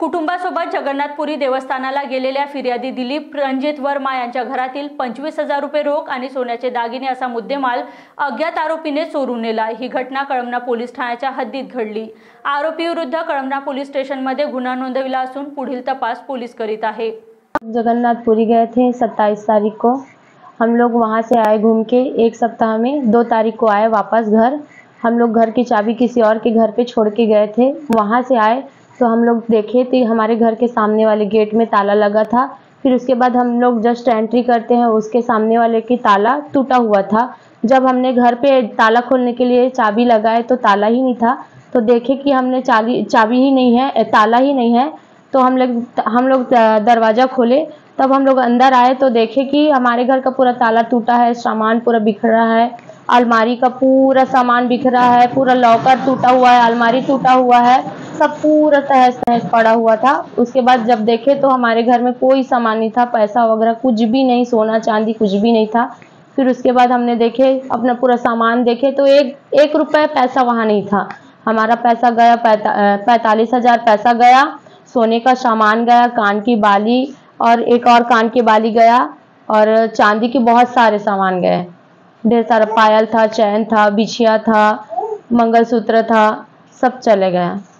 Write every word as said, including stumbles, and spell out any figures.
कुटुंबासोबत जगन्नाथपुरी देवस्थानाला गेलेल्या फिर्यादी दिलीप रणजित वर्मा यांच्या घरातील पंचवीस हजार रुपये रोख आणि सोन्याचे दागिने असा मुद्देमाल अज्ञात आरोपीने चोरून नेला। ही घटना कळमना पोलीस ठाण्याच्या हद्दीत घडली। आरोपी विरुद्ध कळमना पोलीस स्टेशनमध्ये गुन्हा नोंदविला असून पुढील तपास पोलीस करीत आहे। जगन्नाथपुरी गए थे सत्ताईस तारीख को। हम लोग वहां से आए घूम के, एक सप्ताह में दो तारीख को आए वापस घर। हम लोग घर की चाबी किसी और के घर पे छोड़ के गए थे। वहां से आए तो हम लोग देखे तो हमारे घर के सामने वाले गेट में ताला लगा था। फिर उसके बाद हम लोग जस्ट एंट्री करते हैं, उसके सामने वाले की ताला टूटा हुआ था। जब हमने घर पे ताला खोलने के लिए चाबी लगाए तो ताला ही नहीं था। तो देखे कि हमने चाबी चाबी ही नहीं है, ताला ही नहीं है। तो हम लोग हम लोग दरवाज़ा खोले, तब हम लोग अंदर आए तो देखे कि हमारे घर का पूरा ताला टूटा है, सामान पूरा बिखरा है, अलमारी का पूरा सामान बिखरा है, पूरा लॉकर टूटा हुआ है, अलमारी टूटा हुआ है, सब पूरा तहस नहस पड़ा हुआ था। उसके बाद जब देखे तो हमारे घर में कोई सामान नहीं था, पैसा वगैरह कुछ भी नहीं, सोना चांदी कुछ भी नहीं था। फिर उसके बाद हमने देखे अपना पूरा सामान देखे तो एक एक रुपये पैसा वहाँ नहीं था। हमारा पैसा गया पैंतालीस हजार पैसा गया, सोने का सामान गया, कान की बाली और एक और कान की बाली गया और चांदी के बहुत सारे सामान गए। ढेर सारा पायल था, चैन था, बिछिया था, मंगलसूत्र था, सब चले गया।